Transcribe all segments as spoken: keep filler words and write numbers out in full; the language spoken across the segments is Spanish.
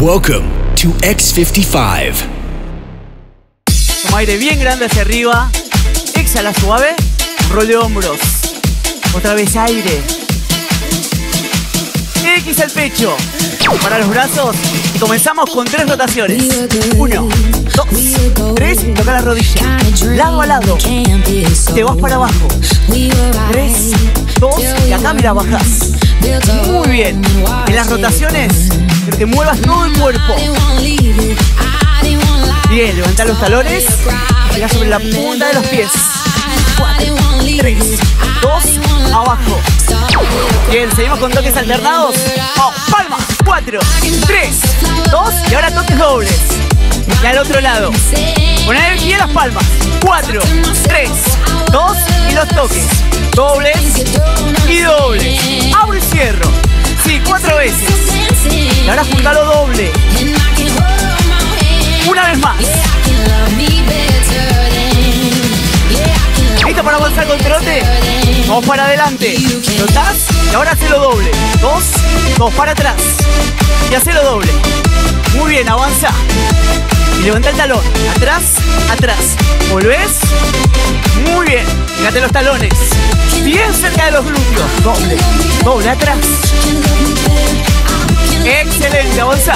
Welcome to X cincuenta y cinco. Toma aire bien grande hacia arriba. Exhala suave. Rol de hombros. Otra vez aire. X al pecho. Para los brazos. Y comenzamos con tres rotaciones. Uno, dos, tres. Toca la rodilla. Lado a lado. Te vas para abajo. Tres, dos. Y acá mira, bajas. Muy bien. En las rotaciones, quiero que muevas todo el cuerpo. Bien, levanta los talones. Llega sobre la punta de los pies. Cuatro, tres, dos, abajo. Bien, seguimos con toques alternados. Oh, palmas. Cuatro, tres, dos. Y ahora toques dobles. Y al otro lado. Con energía las palmas. Cuatro, tres, dos. Y los toques. Dobles y dobles. Abro y cierro. Sí, cuatro veces. Y ahora juntalo doble. Una vez más. ¿Listo para avanzar con trote? Vamos para adelante. Trotás y ahora hacelo doble. Dos, dos para atrás. Y hacelo doble. Muy bien, avanza. Y levanta el talón. Atrás, atrás. Volvés. Muy bien. Fíjate los talones. Bien cerca de los glúteos. Doble, doble atrás. Excelente, avanza.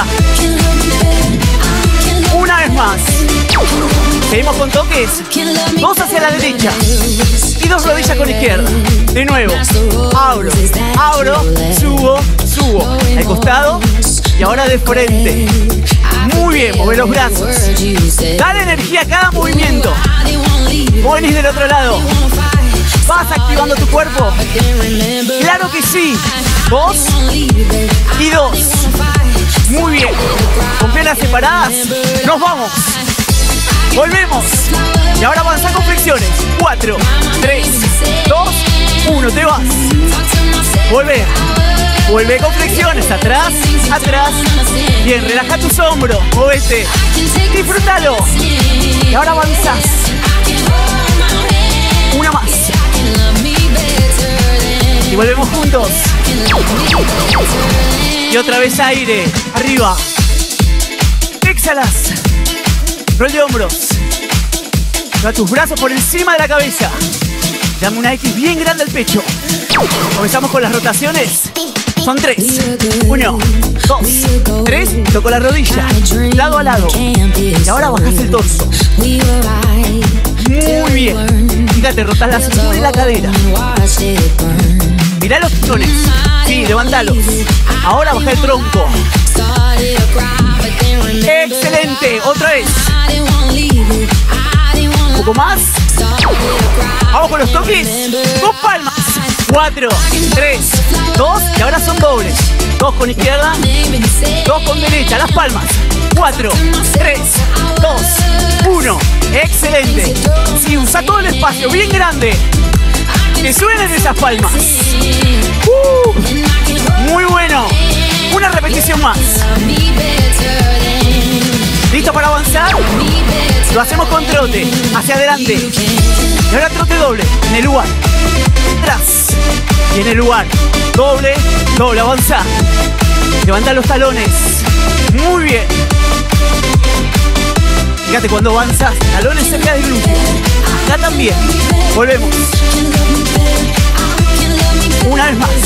Una vez más. Seguimos con toques. Dos hacia la derecha. Y dos rodillas con izquierda. De nuevo. Abro, abro, subo, subo. Al costado. Y ahora de frente. Muy bien, mueve los brazos. Dale energía a cada movimiento. Venís del otro lado. ¿Vas activando tu cuerpo? ¡Claro que sí! Dos y dos. Muy bien. Con piernas separadas, nos vamos. Volvemos. Y ahora avanza con flexiones. Cuatro, tres, dos, uno. Te vas. Volver. Vuelve con flexiones. Atrás, atrás. Bien, relaja tus hombros. Móvete. Disfrútalo. Y ahora avanzás. Una más. Y volvemos juntos. Y otra vez aire. Arriba. Exhalas. Rol de hombros. Lleva tus brazos por encima de la cabeza. Dame una X bien grande al pecho. Comenzamos con las rotaciones. Son tres. Uno, dos, tres. Toco la rodilla. Lado a lado. Y ahora bajas el torso. Muy bien. Fíjate, rotas la cintura y la cadera. Mirá los talones. Sí, levántalos. Ahora baja el tronco. Excelente. Otra vez. Un poco más. Vamos con los toques. Dos palmas. Cuatro, tres, dos. Y ahora son dobles. Dos con izquierda. Dos con derecha. Las palmas. Cuatro, tres, dos, uno. Excelente. Sí, usa todo el espacio bien grande. Que suenen esas palmas. Uh, muy bueno. Una repetición más. ¿Listo para avanzar? Lo hacemos con trote. Hacia adelante. Y ahora trote doble. En el lugar. Atrás. Y en el lugar. Doble, doble. Avanza. Levanta los talones. Muy bien. Fíjate cuando avanzas. Talones cerca del glúteo. Acá también. Volvemos. Una vez más.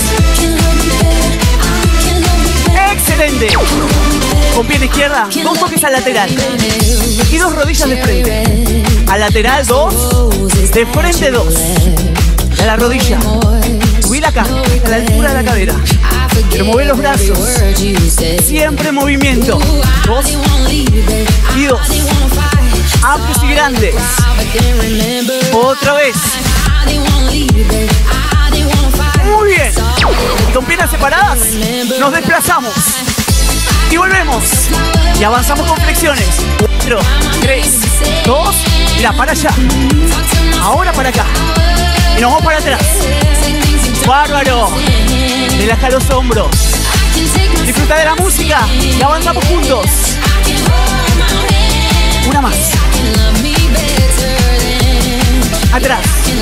Excelente. Con pierna izquierda, dos toques al lateral. Y dos rodillas de frente. Al lateral, dos. De frente, dos. Y a la rodilla. Subir acá, a la altura de la cadera. Pero mover los brazos. Siempre en movimiento. Dos. Y dos. Amplios y grandes. Otra vez. Muy bien. Y con piernas separadas, nos desplazamos. Y volvemos. Y avanzamos con flexiones. Cuatro, tres, dos. Mira, para allá. Ahora para acá. Y nos vamos para atrás. Bárbaro. Relaja los hombros. Disfruta de la música. Y avanzamos juntos. Una más. Atrás.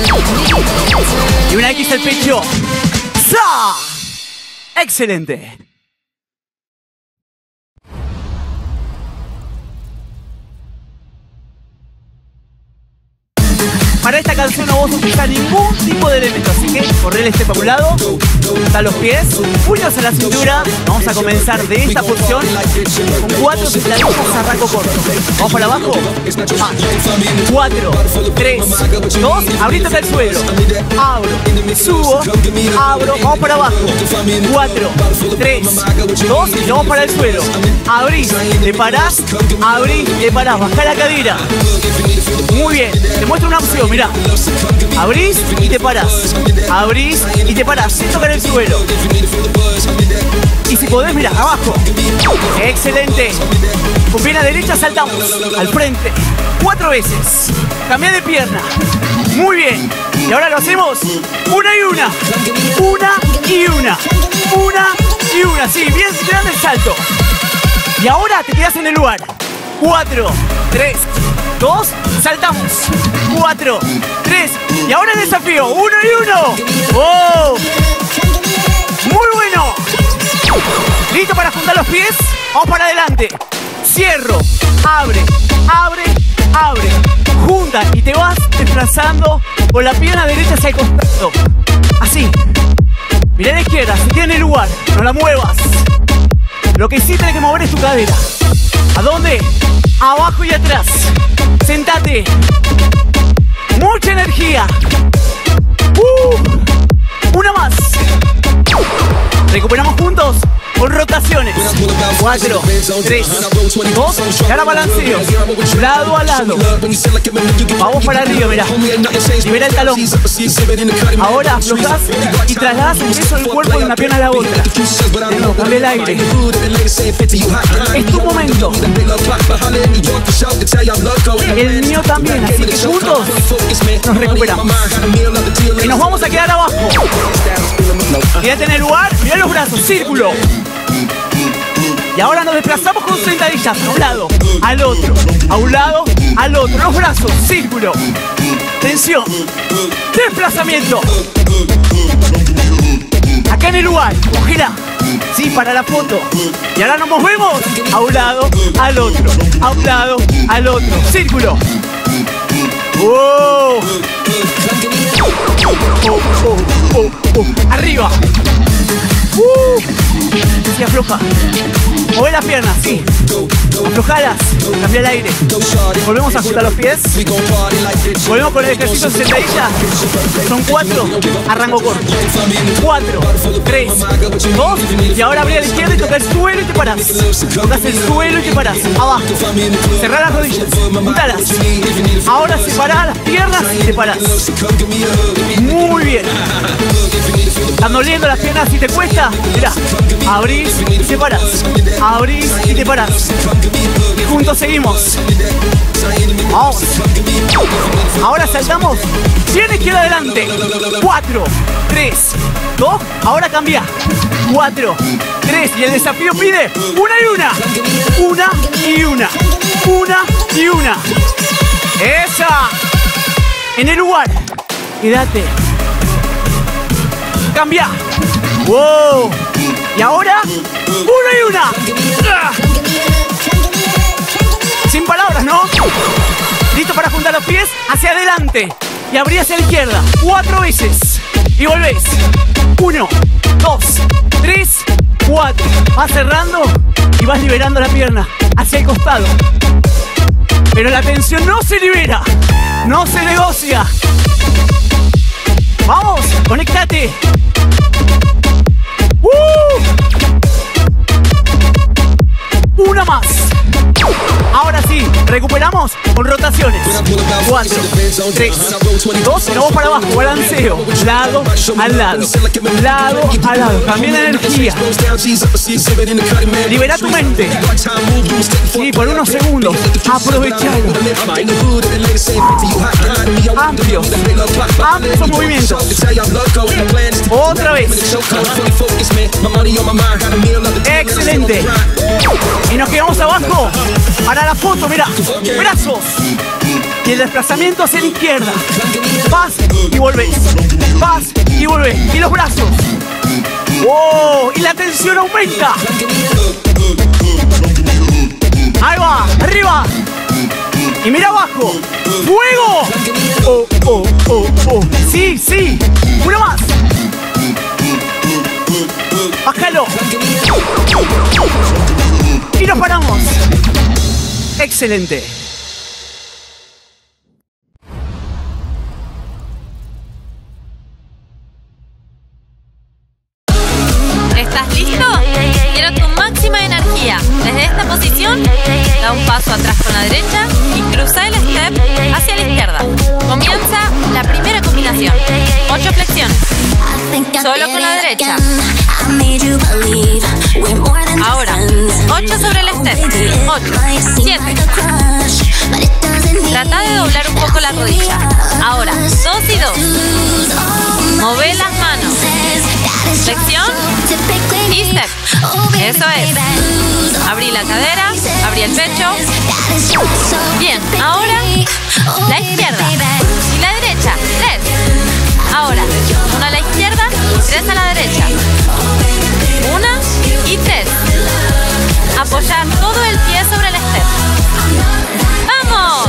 Y una X al pecho. ¡Sa! Excelente. Para esta canción no vos utilizás ningún tipo de elemento, así que correr este para un lado, hasta los pies, puños en la cintura. Vamos a comenzar de esta posición con cuatro sentadillas a rango corto. Vamos para abajo. Más. Cuatro, tres, dos, abrite hasta el suelo. Abro, subo, abro, vamos para abajo. Cuatro, tres, dos, y vamos para el suelo. Abrís, te parás, abrís, te parás, bajá la cadera. Muy bien, te muestro una opción, mirá. Abrís y te parás. Abrís y te parás, sin tocar el suelo. Y si podés, mirá, abajo. Excelente. Con pierna derecha saltamos al frente. Cuatro veces. Cambia de pierna. Muy bien. Y ahora lo hacemos una y una. Una y una. Una y una. Sí, bien grande el salto. Y ahora te quedas en el lugar. Cuatro, tres, dos, saltamos. Cuatro, tres. Y ahora el desafío. Uno y uno. ¡Oh! Muy bueno. ¿Listo para juntar los pies? Vamos para adelante. Cierro. Abre, abre, abre. Junta y te vas desplazando con la pierna derecha hacia el costado. Así. Mirá a la izquierda, se queda en el lugar. No la muevas. Lo que sí tenés que mover es tu cadera. ¿A dónde? Abajo y atrás. Sentate. Mucha energía. Uh, una más. Recuperamos juntos con rotaciones. Cuatro, tres, dos, y ahora balanceo. Lado a lado. Vamos para arriba, mirá. Libera el talón. Ahora aflojás y trasladas el peso del cuerpo de una pierna a la otra. No, cambia el aire. Es tu momento. El mío también, así que juntos nos recuperamos. Y nos vamos a quedar abajo. Quédate en el lugar, mirá los brazos, círculo. Y ahora nos desplazamos con sentadillas, a un lado, al otro, a un lado, al otro, los brazos, círculo. Tensión, desplazamiento. Acá en el lugar, congela. Sí, para la foto. Y ahora nos movemos a un lado, al otro, a un lado, al otro, círculo. ¡Oh! Oh, oh, oh, oh. Arriba. Uh. Se afloja. Mueve las piernas, sí. Aflojalas. Cambia el aire. Volvemos a juntar los pies. Volvemos con el ejercicio de sentadilla. Son cuatro a rango corto. Cuatro, tres, dos. Y ahora abrí a la izquierda y toca el suelo y te parás. Tocas el suelo y te parás. Abajo. Cerrá las rodillas. Juntalas. Ahora separá las piernas y te parás. Muy bien. ¿Están doliendo las piernas si te cuesta? Mirá. Abrís y te parás. Abrís y te parás. Y juntos seguimos. Vamos. Ahora saltamos. Bien izquierda adelante. Cuatro, tres, dos. Ahora cambia. Cuatro, tres. Y el desafío pide una y una. Una y una. Una y una. Esa. En el lugar. Quédate. Cambia. Wow. Y ahora, una y una. ¡Ah! Sin palabras, ¿no? Listo para juntar los pies hacia adelante. Y abrí hacia la izquierda. Cuatro veces. Y volvés. Uno, dos, tres, cuatro. Vas cerrando y vas liberando la pierna hacia el costado. Pero la tensión no se libera. No se negocia. Vamos, conéctate. ¡Uh! Una más. Ahora sí, recuperamos con rotaciones. Cuatro, tres, dos, y vamos para abajo. Balanceo. Lado al lado. Lado al lado. Cambia la energía. Libera tu mente. Sí, por unos segundos. Aprovechalo. Amplios. Amplios movimientos. Otra vez. Excelente. Y nos quedamos abajo. Para la foto, mira. Brazos. Y el desplazamiento hacia la izquierda. Vas y volvés. Vas y volvés. Y los brazos. ¡Oh! Y la tensión aumenta. Ahí va. Arriba. Y mira abajo. ¡Fuego! Oh, oh, oh, oh. Sí, sí. Uno más. Bájalo. Y nos paramos. Excelente. ¿Estás listo? Quiero tu máxima energía. Desde esta posición, da un paso atrás con la derecha y cruza el step hacia la izquierda. Comienza la primera combinación. Ocho flexiones. Solo con la derecha. Ahora, ocho sobre el step. ocho, siete. Trata de doblar un poco la rodilla. Ahora, dos y dos. Move las manos. Flexión y step. Eso es. Abrí la cadera, abrí el pecho. Bien, ahora la izquierda y la derecha. Tres. Ahora, una a la izquierda y tres a la derecha. Una y tres. Apoyar todo el pie sobre el step. ¡Vamos!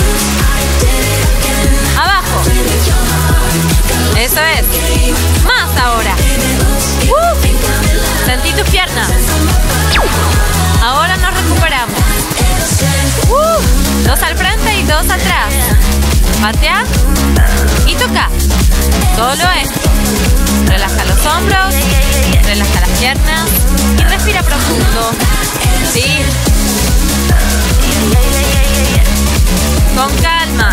Abajo. Eso es. Más ahora. Uh. Sentí tus piernas. Ahora nos recuperamos. Uh. Dos al frente y dos atrás. Patea y toca. Solo esto. Relaja los hombros, relaja las piernas y respira profundo. Sí. Con calma.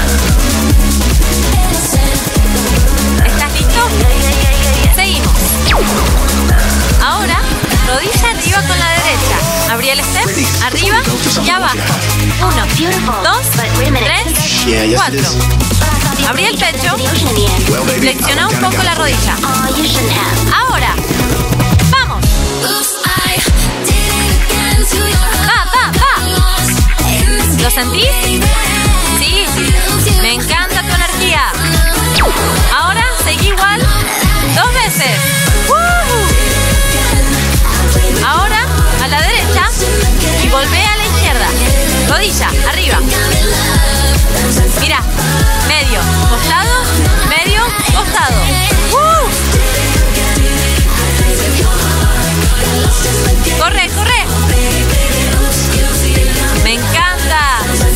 ¿Estás listo? Seguimos. Ahora, rodilla arriba con la derecha. Abrí el step, arriba y abajo. Uno, dos, tres, cuatro. Abrí el pecho. Flexiona un poco la rodilla. Ahora. ¡Vamos! ¡Va, va, va! ¿Lo sentís? Sí. Me encanta tu energía. Ahora seguí igual dos veces. ¡Uh! Ahora a la derecha y volvé a la izquierda. Rodilla arriba. Mira, medio, costado, medio, costado. ¡Uh! Corre, corre. Me encanta.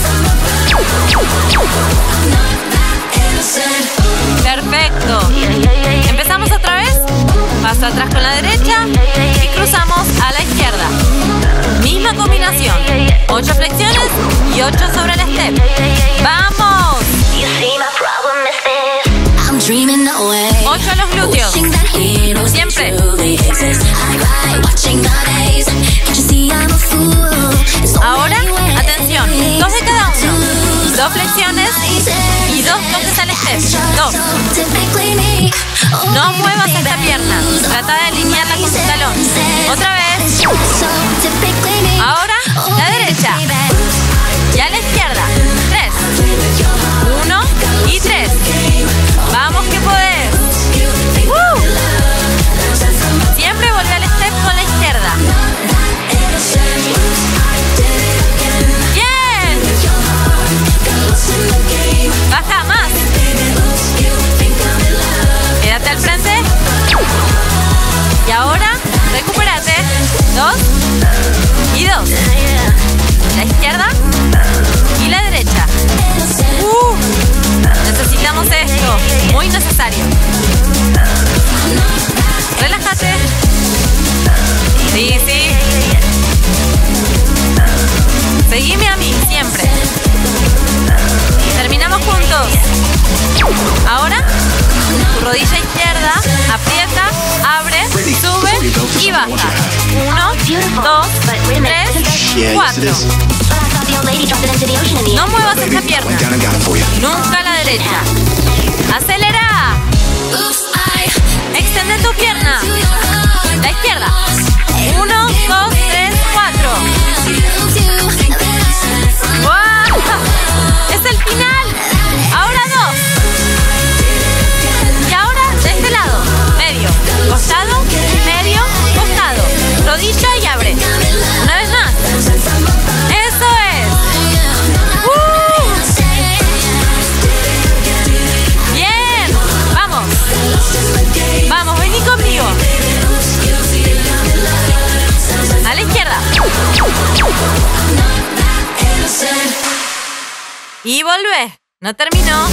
Perfecto. Empezamos otra vez. Paso atrás con la derecha y cruzamos a la izquierda. Misma combinación. Ocho flexiones y ocho sobre el step. ¡Vamos! Ocho a los glúteos. Siempre. Ahora, atención. Dos de cada uno. Dos flexiones y dos toques al step. Dos. No muevas esta pierna. Trata de alinearla con tu talón. Otra vez. Ahora, la derecha. Y a la izquierda. Tres. Uno y tres. Vamos que podés. ¡Uh! Siempre vuelve al step con la izquierda. ¡Bien! Baja más. Quédate al frente. Y ahora, recupérate. Dos y dos. La izquierda y la derecha. Uh, necesitamos esto. Muy necesario. Relájate. Sí, sí. Seguime a mí, siempre. Terminamos juntos. Ahora, tu rodilla izquierda, aprieta, abre, sube y baja. Uno, dos, tres, cuatro. No muevas esta pierna. Nunca a la derecha. Acelera. Extende tu pierna. La izquierda. Uno, dos, tres, cuatro. ¡Wow! Es el final. Ahora dos. Y ahora de este lado. Medio. Costado. Medio. Costado. Rodilla y abre. Una vez más. Eso es. ¡Uh! Y volvé. No terminó.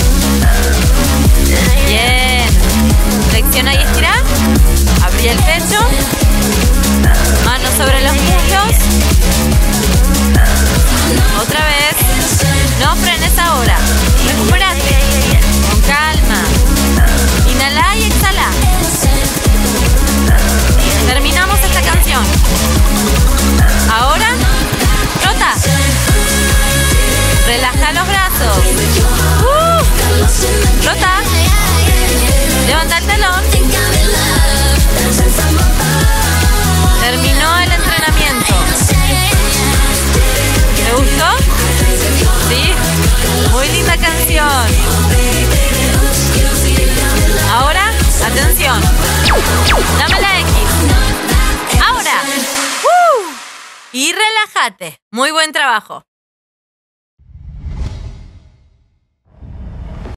Bien. Flexiona y estira. Abrí el pecho. Manos sobre los muslos. Otra vez. No frenes ahora. Recuperate. Con calma. Inhala y exhala. Terminamos esta canción. Ahora, trota. Relaja los brazos. Uh, trota. Levanta el talón. Terminó el entrenamiento. ¿Te gustó? ¿Sí? Muy linda canción. Ahora, atención. Dame la X. Ahora. ¡Uh! Y relájate. Muy buen trabajo.